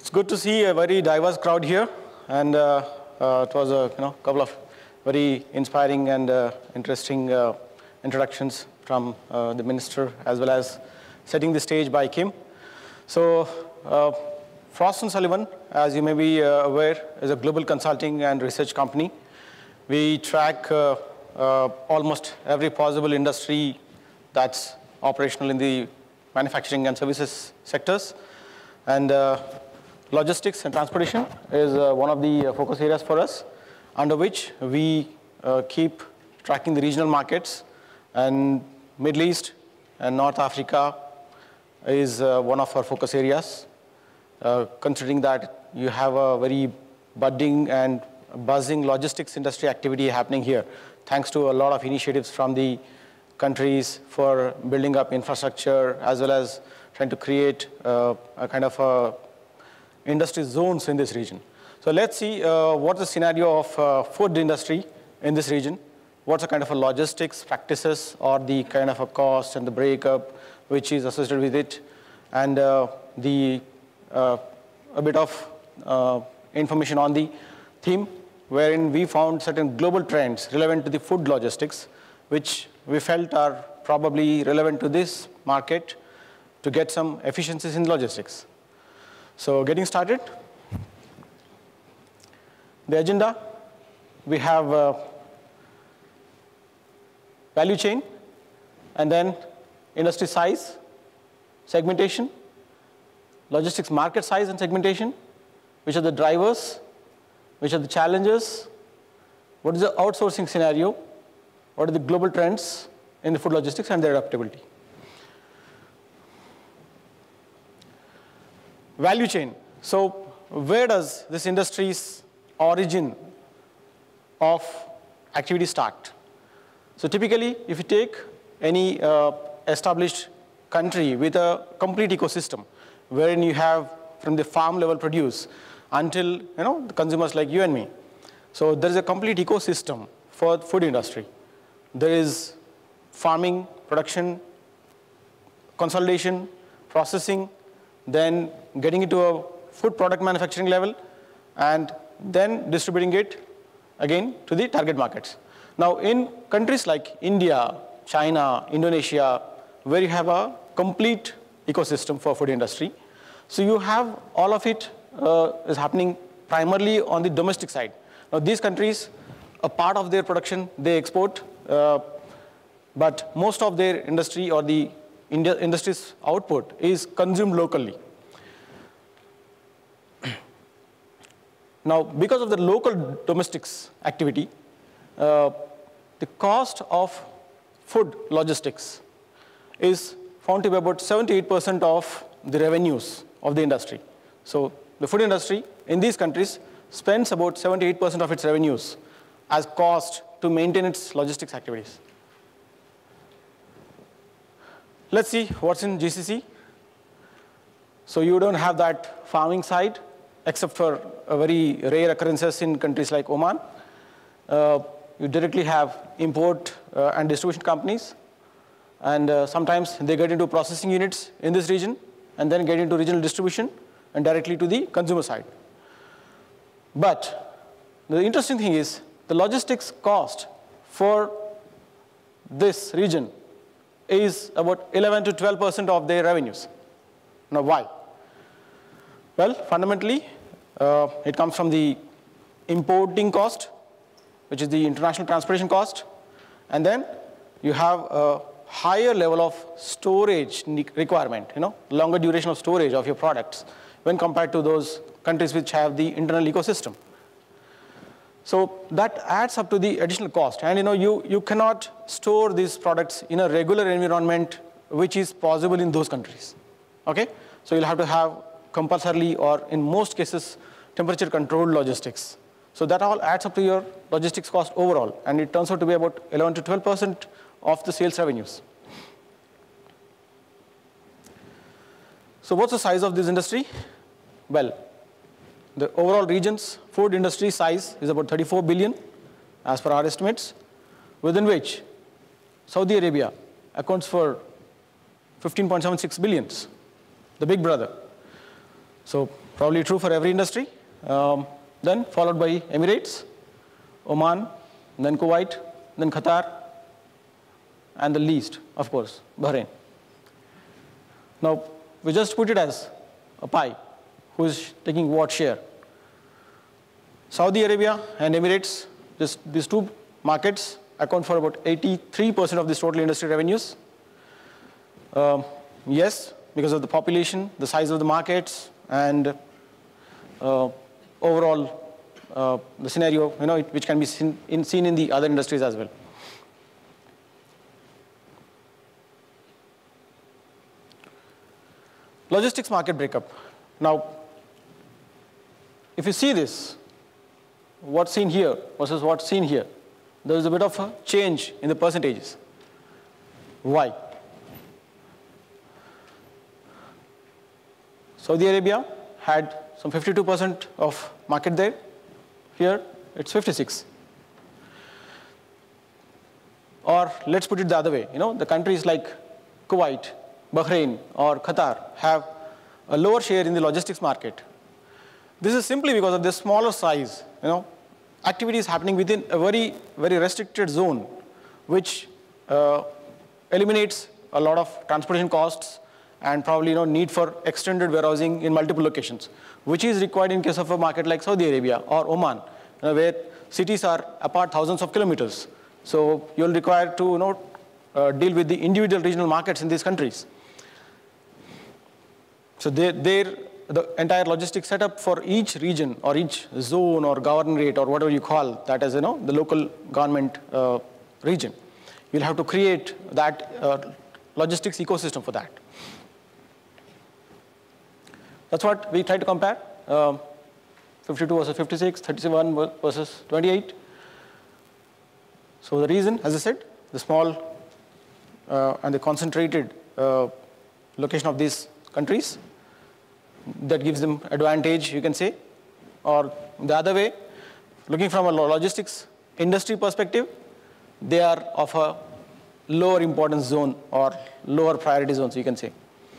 It's good to see a very diverse crowd here, and it was a couple of very inspiring and interesting introductions from the minister, as well as setting the stage by Kim. So Frost & Sullivan, as you may be aware, is a global consulting and research company. We track almost every possible industry that's operational in the manufacturing and services sectors. And logistics and transportation is one of the focus areas for us, under which we keep tracking the regional markets. And Middle East and North Africa is one of our focus areas, considering that you have a very budding and buzzing logistics industry activity happening here, thanks to a lot of initiatives from the countries for building up infrastructure, as well as trying to create a kind of industry zones in this region. So let's see what's the scenario of food industry in this region. What's the kind of a logistics practices or the kind of a cost and the breakup which is associated with it, and a bit of information on the theme, wherein we found certain global trends relevant to the food logistics, which we felt are probably relevant to this market to get some efficiencies in logistics. So getting started, the agenda, we have value chain, and then industry size, segmentation, logistics market size and segmentation, which are the drivers, which are the challenges, what is the outsourcing scenario, what are the global trends in the food logistics and their adaptability. Value chain. So where does this industry's origin of activity start? So typically, if you take any established country with a complete ecosystem, wherein you have from the farm level produce until the consumers like you and me. So there is a complete ecosystem for the food industry. There is farming, production, consolidation, processing, then getting into a food product manufacturing level, and then distributing it again to the target markets. Now in countries like India, China, Indonesia, where you have a complete ecosystem for food industry, so you have all of it is happening primarily on the domestic side. Now these countries, a part of their production they export, but most of their industry or the industry's output is consumed locally. Now, because of the local domestics activity, the cost of food logistics is found to be about 78% of the revenues of the industry. So the food industry in these countries spends about 78% of its revenues as cost to maintain its logistics activities. Let's see what's in GCC. So you don't have that farming side, except for very rare occurrences in countries like Oman. You directly have import and distribution companies, and sometimes they get into processing units in this region, and then get into regional distribution and directly to the consumer side. But the interesting thing is the logistics cost for this region is about 11 to 12% of their revenues. Now why? Well, fundamentally, it comes from the importing cost, which is the international transportation cost, and then you have a higher level of storage requirement, longer duration of storage of your products when compared to those countries which have the internal ecosystem. So that adds up to the additional cost, and you cannot store these products in a regular environment which is possible in those countries. Okay, so you'll have to have compulsorily, or in most cases, temperature controlled logistics. So that all adds up to your logistics cost overall, and it turns out to be about 11 to 12% of the sales revenues. So what's the size of this industry? Well, the overall region's food industry size is about 34 billion as per our estimates, within which Saudi Arabia accounts for 15.76 billions, the big brother. So Probably true for every industry. Then followed by Emirates, Oman, then Kuwait, then Qatar, and the least, of course, Bahrain. Now, we just put it as a pie. Who is taking what share? Saudi Arabia and Emirates, these two markets account for about 83% of this total industry revenues. Yes, because of the population, the size of the markets, and overall the scenario, which can be seen in the other industries as well. Logistics market breakup. Now, if you see this, what's seen here versus what's seen here, there is a bit of a change in the percentages. Why? Saudi Arabia had some 52% of market there. Here, it's 56. Or let's put it the other way. The countries like Kuwait, Bahrain, or Qatar have a lower share in the logistics market. This is simply because of the smaller size. Activities happening within a very, very restricted zone, which eliminates a lot of transportation costs and probably need for extended warehousing in multiple locations, which is required in case of a market like Saudi Arabia or Oman, where cities are apart thousands of kilometers. So you'll require to deal with the individual regional markets in these countries. So the entire logistics setup for each region or each zone or governorate or whatever you call that as the local government region, you'll have to create that logistics ecosystem for that. That's what we try to compare. 52 versus 56, 37 versus 28. So the reason, as I said, the small and the concentrated location of these countries, that gives them advantage, you can say. Or the other way, looking from a logistics industry perspective, they are of a lower importance zone or lower priority zones, you can say.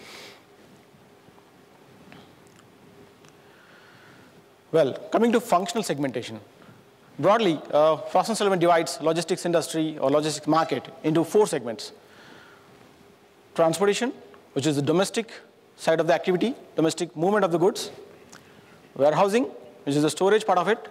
Well, coming to functional segmentation. Broadly, Frost & Sullivan divides logistics industry or logistics market into 4 segments. Transportation, which is the domestic side of the activity, domestic movement of the goods. Warehousing, which is the storage part of it.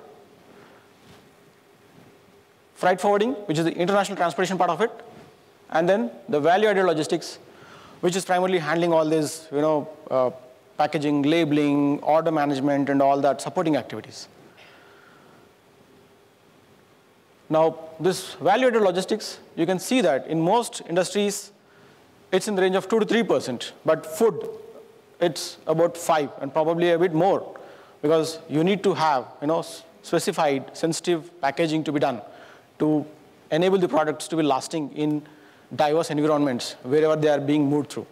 Freight forwarding, which is the international transportation part of it. And then the value-added logistics, which is primarily handling all this, packaging, labeling, order management, and all that supporting activities. Now, this value-added logistics, you can see that in most industries, it's in the range of 2 to 3%, but food, it's about 5% and probably a bit more, because you need to have specified sensitive packaging to be done to enable the products to be lasting in diverse environments wherever they are being moved through.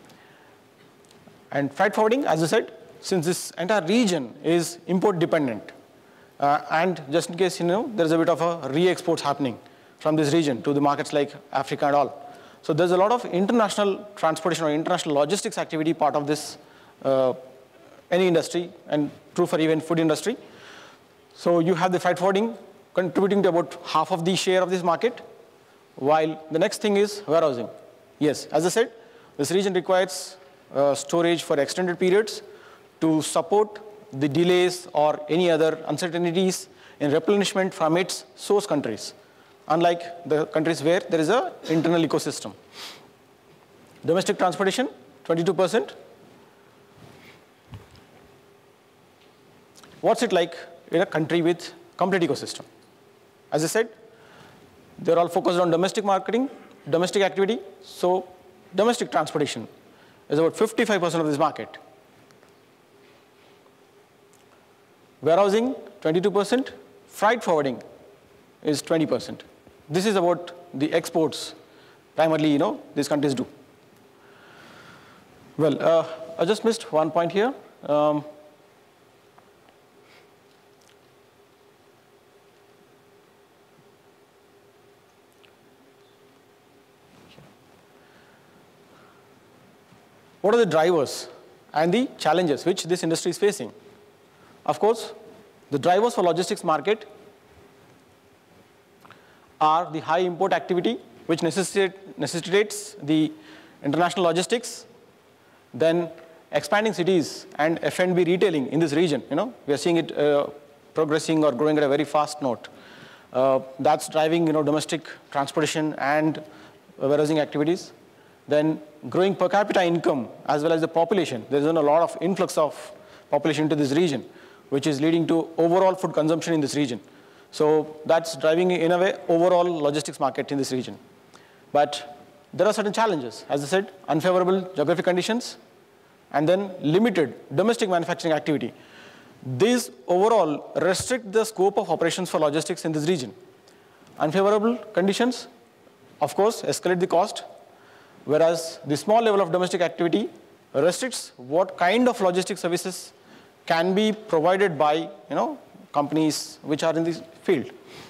And freight forwarding, as I said, since this entire region is import dependent, and just in case there's a bit of a re-exports happening from this region to the markets like Africa and all. So there's a lot of international transportation or international logistics activity part of this any industry, and true for even food industry. So you have the freight forwarding contributing to about half of the share of this market, while the next thing is warehousing. Yes, as I said, this region requires storage for extended periods to support the delays or any other uncertainties in replenishment from its source countries, unlike the countries where there is an internal ecosystem. Domestic transportation, 22%. What's it like in a country with complete ecosystem? As I said, they're all focused on domestic marketing, domestic activity. So domestic transportation is about 55% of this market. Warehousing, 22%. Freight forwarding is 20%. This is about the exports primarily, these countries do. Well, I just missed one point here. What are the drivers and the challenges which this industry is facing? Of course, the drivers for logistics market are the high import activity, which necessitates the international logistics, then expanding cities and F&B retailing in this region. We are seeing it progressing or growing at a very fast note. That's driving domestic transportation and warehousing activities. Then growing per capita income as well as the population. There is a lot of influx of population into this region, which is leading to overall food consumption in this region. So that's driving, in a way, overall logistics market in this region. But there are certain challenges. As I said, unfavorable geographic conditions, and then limited domestic manufacturing activity. These overall restrict the scope of operations for logistics in this region. Unfavorable conditions, of course, escalate the cost, whereas the small level of domestic activity restricts what kind of logistic services can be provided by companies which are in this field.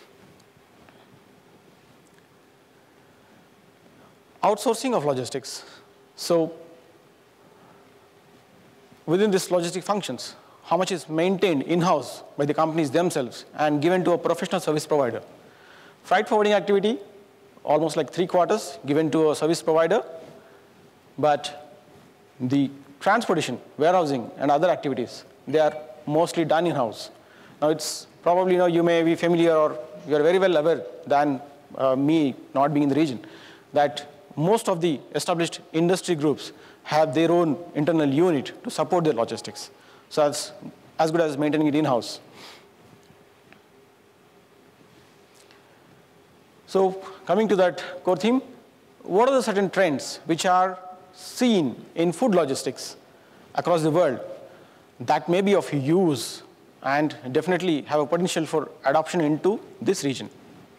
Outsourcing of logistics. So within this logistic functions, how much is maintained in-house by the companies themselves and given to a professional service provider. Freight forwarding activity, almost like 3/4 given to a service provider, but the transportation, warehousing, and other activities, they are mostly done in-house. Now it's probably, you may be familiar or you are very well aware than me not being in the region, that most of the established industry groups have their own internal unit to support their logistics. So that's as good as maintaining it in-house. So coming to that core theme, what are the certain trends which are seen in food logistics across the world that may be of use and definitely have a potential for adoption into this region?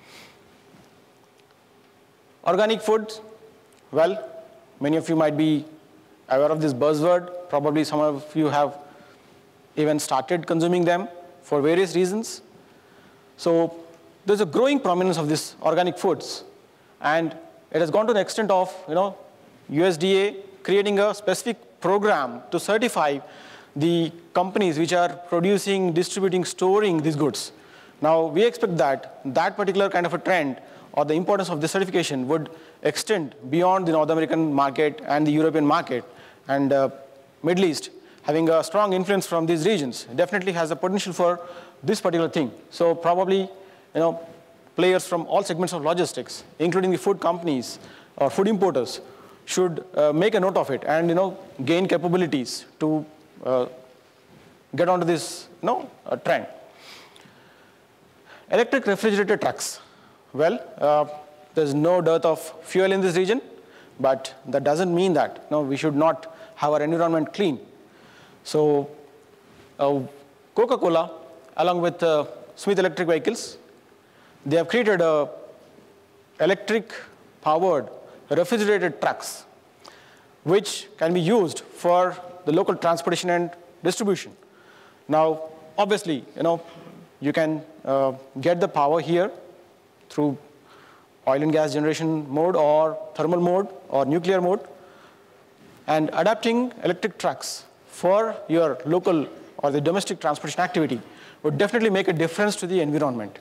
Organic foods, well, many of you might be aware of this buzzword. Probably some of you have even started consuming them for various reasons. So there's a growing prominence of these organic foods, and it has gone to the extent of USDA creating a specific program to certify the companies which are producing, distributing, storing these goods. Now we expect that that particular kind of a trend or the importance of this certification would extend beyond the North American market and the European market, and Middle East, having a strong influence from these regions, definitely has a potential for this particular thing. So probably, players from all segments of logistics, including the food companies or food importers, should make a note of it and gain capabilities to get onto this trend. Electric refrigerated trucks. Well, there's no dearth of fuel in this region, but that doesn't mean that we should not have our environment clean. So Coca-Cola, along with Smith Electric Vehicles, they have created electric-powered refrigerated trucks, which can be used for the local transportation and distribution. Now, obviously, you can get the power here through oil and gas generation mode or thermal mode or nuclear mode, and adapting electric trucks for your local or the domestic transportation activity would definitely make a difference to the environment.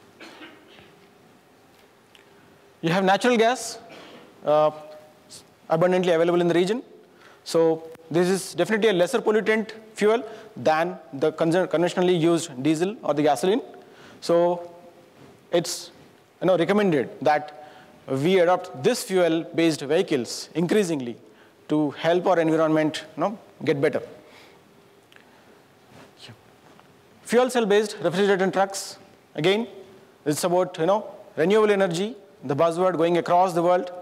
You have natural gas abundantly available in the region. So this is definitely a lesser pollutant fuel than the conventionally used diesel or the gasoline. So it's recommended that we adopt this fuel-based vehicles increasingly to help our environment get better. Fuel cell-based refrigerated trucks, again, it's about renewable energy, the buzzword going across the world,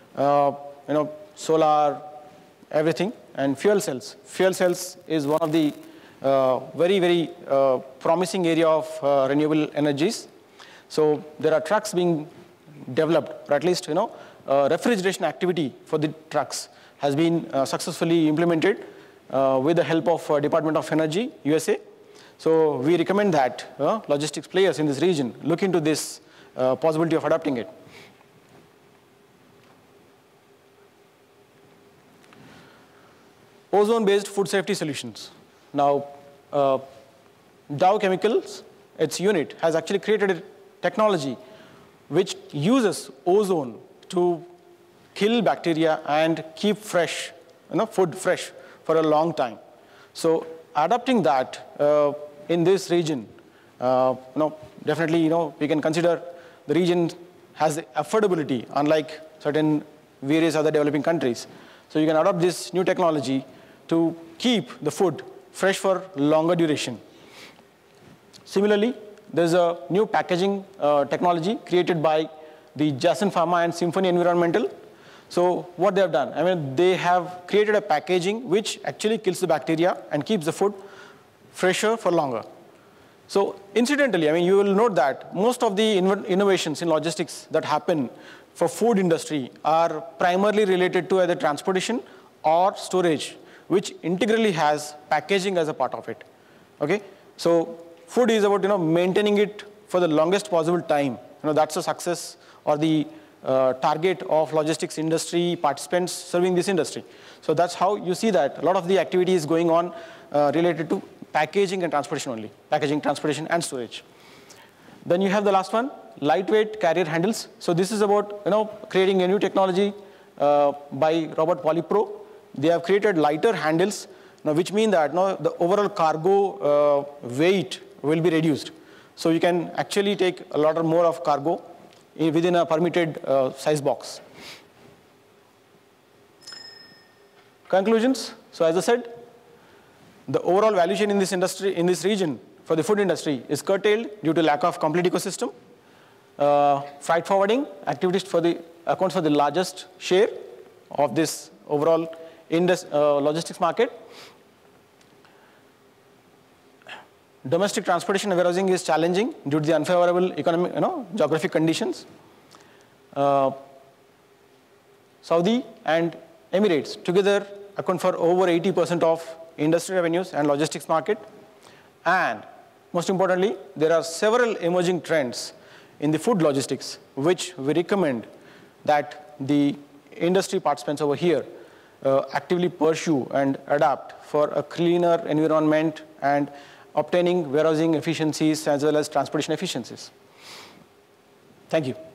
solar, everything, and fuel cells. Fuel cells is one of the very, very promising area of renewable energies. So there are trucks being developed, or at least refrigeration activity for the trucks has been successfully implemented with the help of Department of Energy, USA. So we recommend that logistics players in this region look into this possibility of adopting it. Ozone-based food safety solutions. Now, Dow Chemicals, its unit, has actually created a technology which uses ozone to kill bacteria and keep fresh, food fresh for a long time. So adapting that in this region, definitely, we can consider the region has the affordability, unlike certain various other developing countries. So you can adopt this new technology to keep the food fresh for longer duration. Similarly, there's a new packaging technology created by the Janssen Pharma and Symphony Environmental. So what they have done, they have created a packaging which actually kills the bacteria and keeps the food fresher for longer. So incidentally, you will note that most of the innovations in logistics that happen for food industry are primarily related to either transportation or storage, which integrally has packaging as a part of it. Okay? So food is about maintaining it for the longest possible time. That's the success or the target of logistics industry participants serving this industry. So that's how you see that a lot of the activity is going on related to packaging and transportation only. Packaging, transportation, and storage. Then you have the last one, lightweight carrier handles. So this is about creating a new technology by Robert Polypro. They have created lighter handles, which mean that the overall cargo weight will be reduced. So you can actually take a lot more of cargo within a permitted size box. Conclusions. So as I said, the overall value chain in this industry, in this region, for the food industry is curtailed due to lack of complete ecosystem. Freight forwarding activities accounts for the largest share of this overall logistics market. Domestic transportation and warehousing is challenging due to the unfavorable economic, geographic conditions. Saudi and Emirates together account for over 80% of industry revenues and logistics market. And most importantly, there are several emerging trends in the food logistics, which we recommend that the industry participants over here actively pursue and adapt for a cleaner environment and obtaining warehousing efficiencies as well as transportation efficiencies. Thank you.